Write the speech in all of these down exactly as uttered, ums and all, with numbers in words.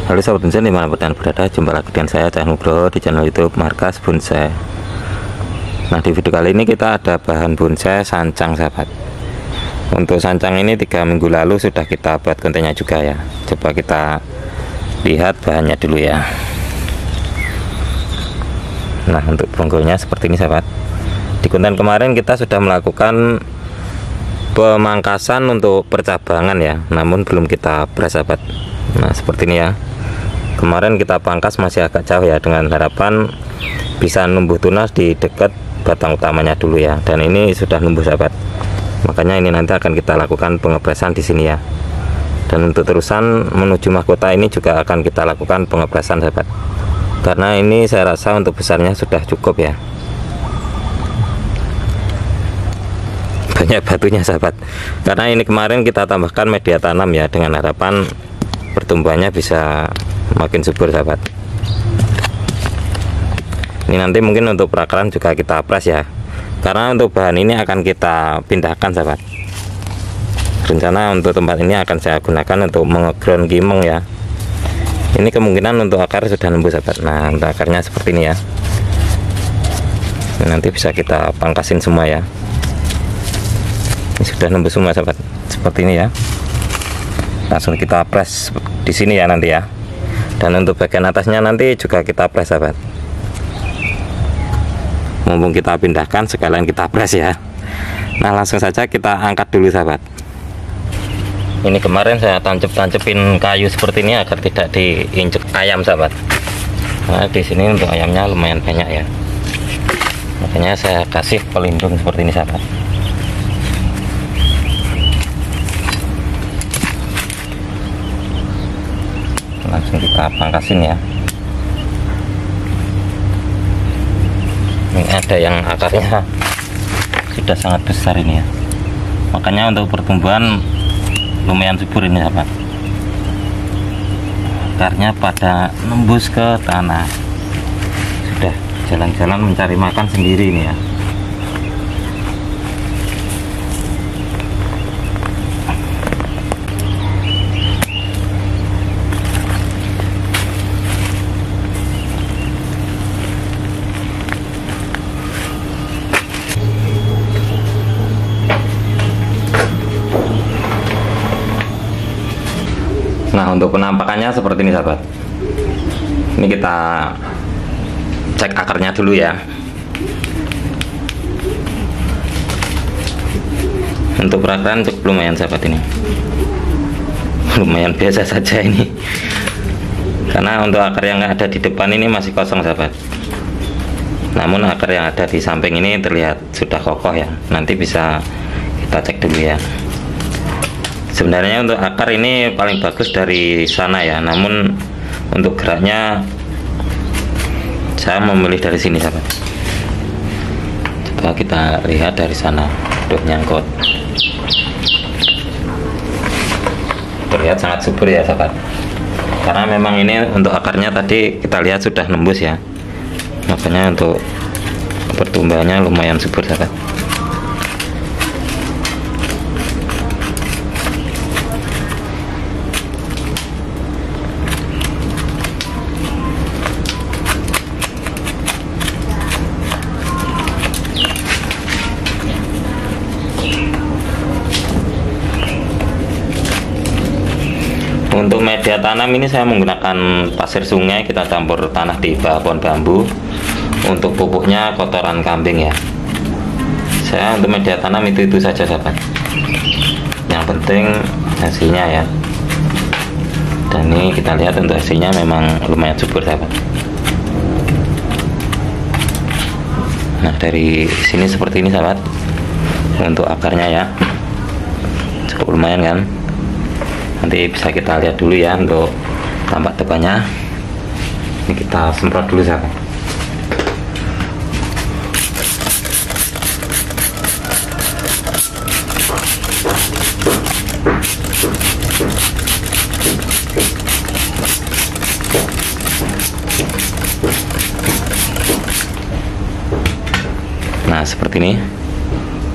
Halo sahabat bonsai dimanapun kalian berada, jumpa lagi dengan saya Cah Nugroho di channel YouTube Markas Bonsai. Nah, di video kali ini kita ada bahan bonsai sancang sahabat. Untuk sancang ini tiga minggu lalu sudah kita buat kontennya juga ya. Coba kita lihat bahannya dulu ya. Nah, untuk bonggolnya seperti ini sahabat. Di konten kemarin kita sudah melakukan pemangkasan untuk percabangan ya, namun belum kita beras sahabat. Nah, seperti ini ya. Kemarin kita pangkas masih agak jauh ya, dengan harapan bisa numbuh tunas di dekat batang utamanya dulu ya. Dan ini sudah numbuh sahabat. Makanya ini nanti akan kita lakukan pengepresan di sini ya. Dan untuk terusan menuju mahkota ini juga akan kita lakukan pengepresan sahabat. Karena ini saya rasa untuk besarnya sudah cukup ya. Banyak batunya sahabat. Karena ini kemarin kita tambahkan media tanam ya, dengan harapan pertumbuhannya bisa makin subur sahabat. Ini nanti mungkin untuk perakaran juga kita pres ya, karena untuk bahan ini akan kita pindahkan sahabat. Rencana untuk tempat ini akan saya gunakan untuk mengeground gimong ya. Ini kemungkinan untuk akar sudah nembus sahabat. Nah, untuk akarnya seperti ini ya. Ini nanti bisa kita pangkasin semua ya. Ini sudah nembus semua sahabat, seperti ini ya. Langsung kita pres di sini ya nanti ya. Dan untuk bagian atasnya nanti juga kita pres sahabat. Mumpung kita pindahkan sekalian kita pres ya. Nah, langsung saja kita angkat dulu sahabat. Ini kemarin saya tancep-tancepin kayu seperti ini agar tidak diinjek ayam sahabat. Nah, di sini untuk ayamnya lumayan banyak ya. Makanya saya kasih pelindung seperti ini sahabat. Langsung kita pangkasin ya. Ini ada yang akarnya sudah sangat besar ini ya. Makanya untuk pertumbuhan lumayan subur ini sahabat. Akarnya pada nembus ke tanah. Sudah jalan-jalan mencari makan sendiri ini ya. Nah, untuk penampakannya seperti ini sahabat. Ini kita cek akarnya dulu ya. Untuk perakaran cukup lumayan sahabat ini. Lumayan biasa saja ini. Karena untuk akar yang ada di depan ini masih kosong sahabat. Namun akar yang ada di samping ini terlihat sudah kokoh ya. Nanti bisa kita cek dulu ya. Sebenarnya untuk akar ini paling bagus dari sana ya, namun untuk geraknya saya memilih dari sini sahabat. Coba kita lihat dari sana. Duh, nyangkut. Terlihat sangat subur ya sahabat. Karena memang ini untuk akarnya tadi kita lihat sudah nembus ya. Makanya untuk pertumbuhannya lumayan subur sahabat. Untuk media tanam ini saya menggunakan pasir sungai, kita campur tanah di bawah pohon bambu. Untuk pupuknya kotoran kambing ya. Saya untuk media tanam itu itu saja sahabat. Yang penting hasilnya ya. Dan ini kita lihat untuk hasilnya memang lumayan subur sahabat. Nah, dari sini seperti ini sahabat. Untuk akarnya ya, cukup lumayan kan. Nanti bisa kita lihat dulu ya untuk tampak tebalnya. Ini kita semprot dulu sahabat. Nah, seperti ini.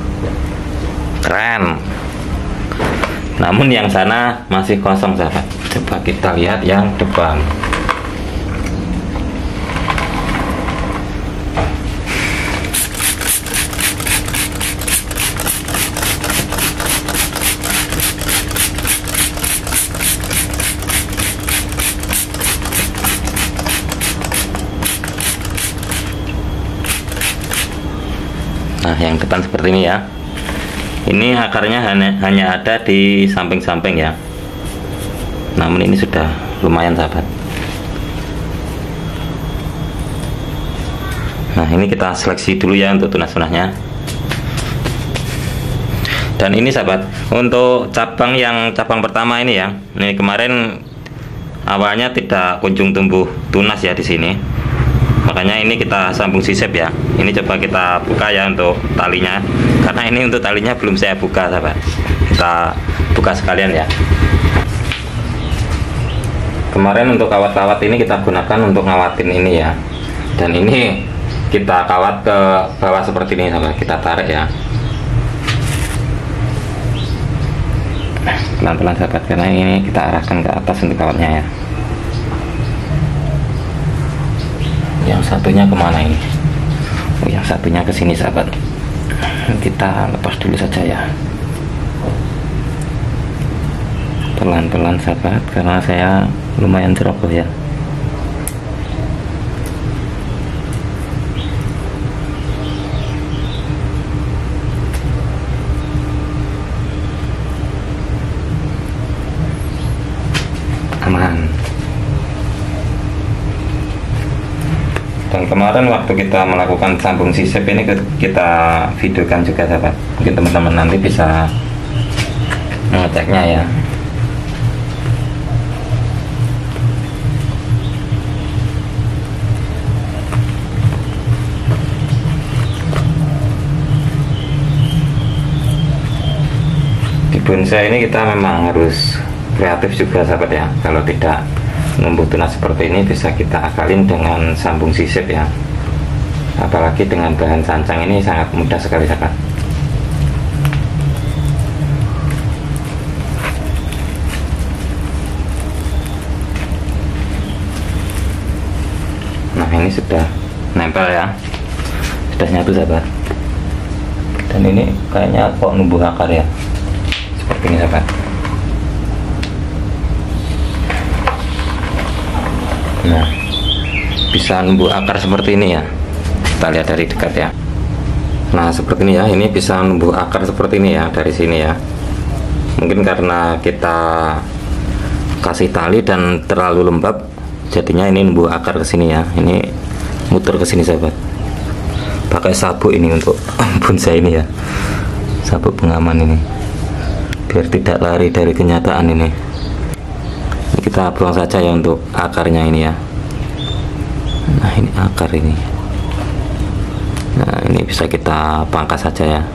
Keren. Namun yang sana masih kosong sahabat. Coba kita lihat yang depan. Nah, yang depan seperti ini ya. Ini akarnya hanya, hanya ada di samping-samping ya. Namun ini sudah lumayan sahabat. Nah, ini kita seleksi dulu ya untuk tunas-tunasnya. Dan ini sahabat, untuk cabang yang cabang pertama ini ya. Ini kemarin awalnya tidak kunjung tumbuh tunas ya di sini. Makanya ini kita sambung sisip ya. Ini coba kita buka ya untuk talinya, karena ini untuk talinya belum saya buka sahabat. Kita buka sekalian ya. Kemarin untuk kawat-kawat ini kita gunakan untuk ngawatin ini ya. Dan ini kita kawat ke bawah seperti ini sahabat. Kita tarik ya. Pelan-pelan sahabat, karena ini kita arahkan ke atas untuk kawatnya ya. Yang satunya kemana ini? Oh, yang satunya ke sini sahabat. Kita lepas dulu saja ya. Pelan-pelan sahabat, karena saya lumayan ceroboh ya. Aman. Dan kemarin waktu kita melakukan sambung sisip ini kita videokan juga sahabat. Mungkin teman-teman nanti bisa mengeceknya ya. Di bonsai ini kita memang harus kreatif juga sahabat ya. Kalau tidak numbuh tunas seperti ini bisa kita akalin dengan sambung sisip ya. Apalagi dengan bahan sancang ini sangat mudah sekali sahabat. Nah, ini sudah nempel ya, sudah nyatu sahabat. Dan ini kayaknya kok numbuh akar ya, seperti ini sahabat. Nah, bisa numbuh akar seperti ini ya. Kita lihat dari dekat ya. Nah, seperti ini ya. Ini bisa numbuh akar seperti ini ya, dari sini ya. Mungkin karena kita kasih tali dan terlalu lembab, jadinya ini numbuh akar ke sini ya. Ini muter ke sini sahabat. Pakai sabuk ini untuk bonsai ini ya. Sabuk pengaman ini. Biar tidak lari dari kenyataan ini. Kita buang saja ya untuk akarnya ini ya. Nah, ini akar ini. Nah, ini bisa kita pangkas saja ya.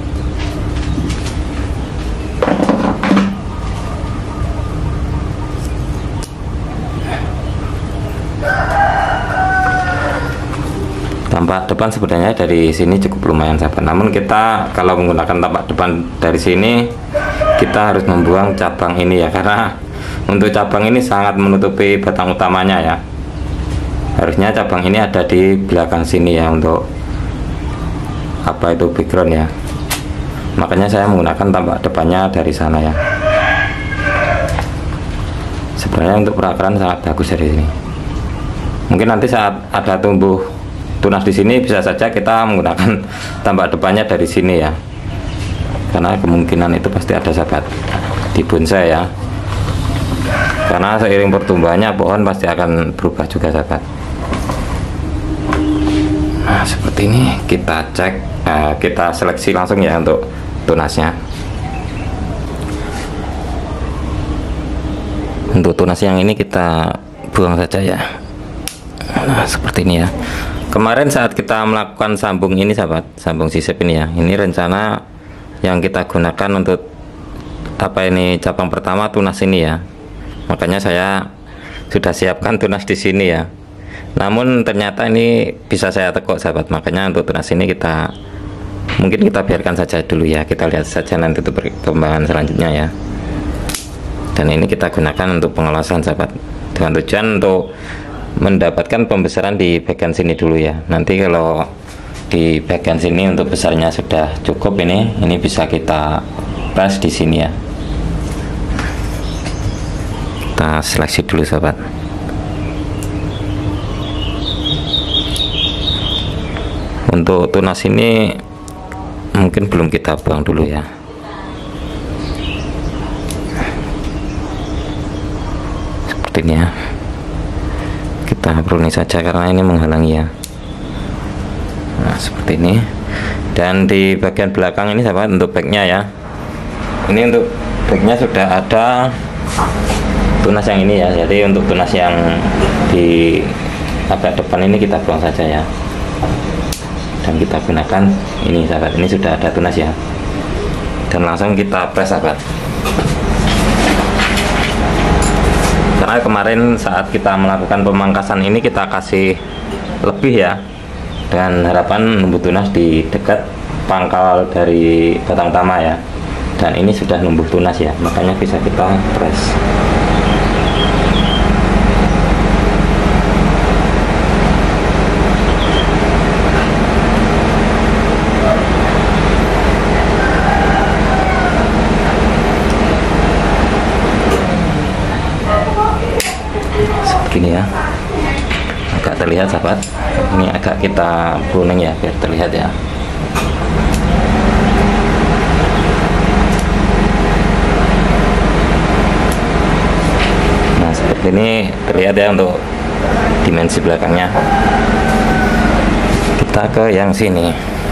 Tampak depan sebenarnya dari sini cukup lumayan sahabat. Namun kita kalau menggunakan tampak depan dari sini, kita harus membuang cabang ini ya, karena untuk cabang ini sangat menutupi batang utamanya ya. Harusnya cabang ini ada di belakang sini ya, untuk apa itu background ya. Makanya saya menggunakan tampak depannya dari sana ya. Sebenarnya untuk perakaran sangat bagus dari sini. Mungkin nanti saat ada tumbuh tunas di sini bisa saja kita menggunakan tampak depannya dari sini ya. Karena kemungkinan itu pasti ada sahabat di bonsai ya. Karena seiring pertumbuhannya pohon pasti akan berubah juga sahabat. Nah, seperti ini kita cek, eh, kita seleksi langsung ya untuk tunasnya. Untuk tunas yang ini kita buang saja ya. Nah, seperti ini ya. Kemarin saat kita melakukan sambung ini sahabat, sambung sisip ini ya. Ini rencana yang kita gunakan untuk apa ini cabang pertama tunas ini ya. Makanya saya sudah siapkan tunas di sini ya. Namun ternyata ini bisa saya tekuk sahabat. Makanya untuk tunas ini kita mungkin kita biarkan saja dulu ya. Kita lihat saja nanti untuk perkembangan selanjutnya ya. Dan ini kita gunakan untuk pengelasan sahabat, dengan tujuan untuk mendapatkan pembesaran di bagian sini dulu ya. Nanti kalau di bagian sini untuk besarnya sudah cukup, ini ini bisa kita press di sini ya. Kita seleksi dulu sahabat. Untuk tunas ini mungkin belum kita buang dulu ya. Seperti ini ya. Kita pruning saja karena ini menghalangi ya. Nah seperti ini. Dan di bagian belakang ini sahabat, untuk backnya ya, ini untuk backnya sudah ada tunas yang ini ya. Jadi untuk tunas yang di agak depan ini kita buang saja ya, dan kita gunakan ini sahabat. Ini sudah ada tunas ya, dan langsung kita press sahabat. Karena kemarin saat kita melakukan pemangkasan ini kita kasih lebih ya, dengan harapan numbuh tunas di dekat pangkal dari batang utama ya, dan ini sudah numbuh tunas ya, makanya bisa kita press. Begini ya, agak terlihat sahabat. Ini agak kita pruning ya biar terlihat ya. Nah seperti ini terlihat ya untuk dimensi belakangnya. Kita ke yang sini.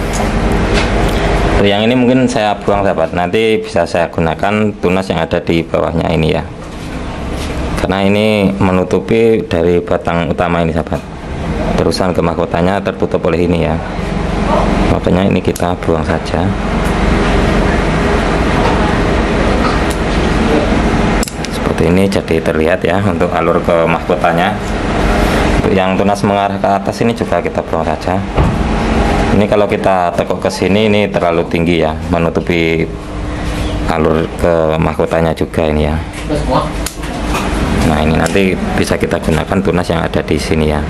Yang ini mungkin saya buang sahabat, nanti bisa saya gunakan tunas yang ada di bawahnya ini ya, karena ini menutupi dari batang utama ini sahabat. Terusan ke mahkotanya tertutup oleh ini ya, makanya ini kita buang saja. Seperti ini jadi terlihat ya untuk alur ke mahkotanya. Untuk yang tunas mengarah ke atas ini juga kita buang saja. Ini kalau kita tekuk ke sini ini terlalu tinggi ya, menutupi alur ke mahkotanya juga ini ya. Nah ini nanti bisa kita gunakan tunas yang ada di sini ya.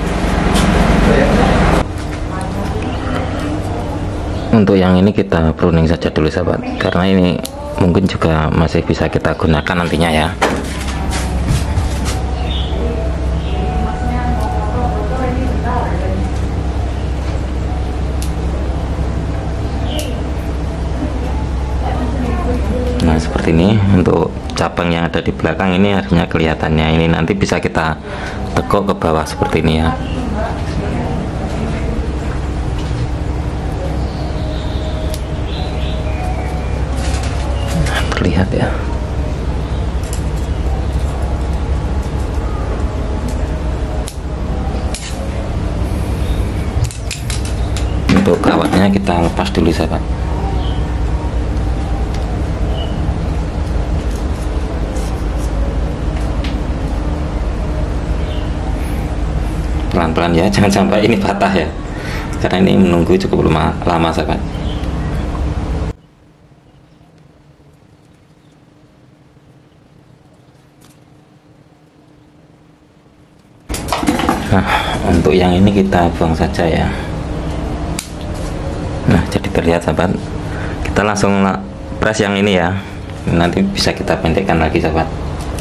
Untuk yang ini kita pruning saja dulu sahabat, karena ini mungkin juga masih bisa kita gunakan nantinya ya. Nah seperti ini. Untuk cabang yang ada di belakang ini harusnya kelihatannya, ini nanti bisa kita tekuk ke bawah seperti ini ya. Nah, terlihat ya. Untuk kawatnya kita lepas dulu sahabat. Pelan-pelan ya, jangan sampai ini patah ya, karena ini menunggu cukup lama, lama sahabat. Nah untuk yang ini kita buang saja ya. Nah jadi terlihat sahabat, kita langsung press yang ini ya, nanti bisa kita pendekkan lagi sahabat.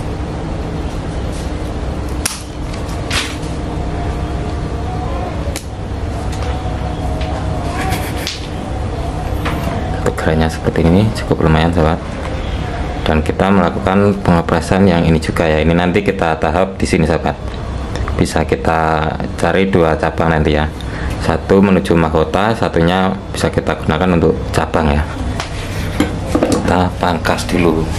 Geraknya seperti ini cukup lumayan sahabat, dan kita melakukan pengepresan yang ini juga ya. Ini nanti kita tahap di sini sahabat, bisa kita cari dua cabang nanti ya, satu menuju mahkota, satunya bisa kita gunakan untuk cabang ya. Kita pangkas dulu.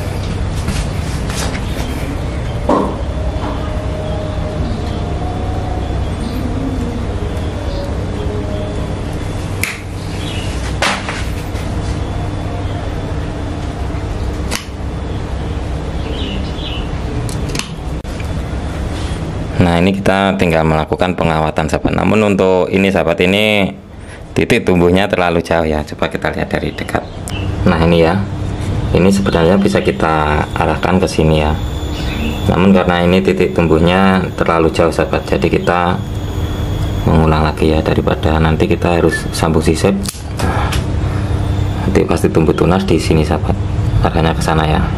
Nah ini kita tinggal melakukan pengawatan sahabat. Namun untuk ini sahabat, ini titik tumbuhnya terlalu jauh ya, coba kita lihat dari dekat. Nah ini ya, Ini sebenarnya bisa kita arahkan ke sini ya, namun karena ini titik tumbuhnya terlalu jauh sahabat, jadi kita mengulang lagi ya, daripada nanti kita harus sambung sisip, nanti pasti tumbuh tunas di sini sahabat, arahnya ke sana ya.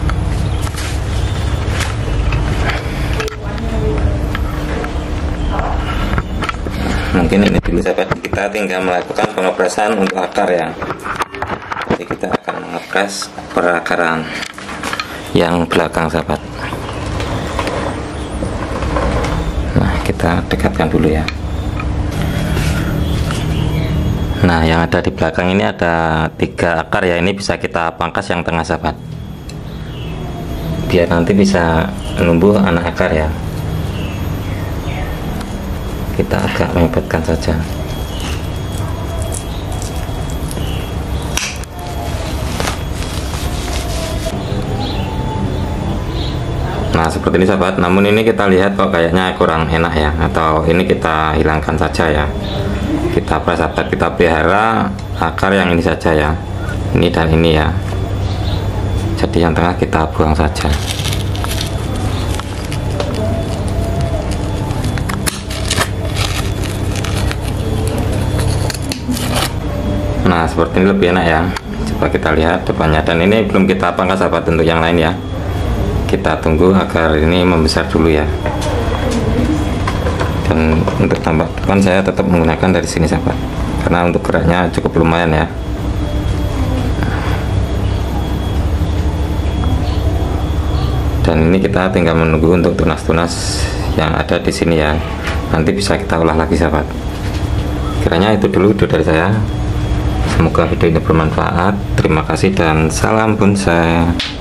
Mungkin ini dulu sahabat, kita tinggal melakukan pengopresan untuk akar ya. Jadi kita akan mengopres perakaran yang belakang sahabat. Nah, kita dekatkan dulu ya. Nah, yang ada di belakang ini ada tiga akar ya, ini bisa kita pangkas yang tengah sahabat, biar nanti bisa menumbuh anak akar ya. Kita agak mengepetkan saja. Nah, seperti ini sahabat, namun ini kita lihat kok kayaknya kurang enak ya, atau ini kita hilangkan saja ya. Kita apa sahabat, kita pelihara akar yang ini saja ya, ini dan ini ya. Jadi yang tengah kita buang saja. Nah, seperti ini lebih enak ya. Coba kita lihat depannya, dan ini belum kita pangkas sahabat untuk yang lain ya. Kita tunggu agar ini membesar dulu ya. Dan untuk tampak depan saya tetap menggunakan dari sini sahabat, karena untuk geraknya cukup lumayan ya. Dan ini kita tinggal menunggu untuk tunas-tunas yang ada di sini ya. Nanti bisa kita olah lagi sahabat. Kiranya itu dulu video dari saya. Semoga video ini bermanfaat. Terima kasih dan salam bonsai.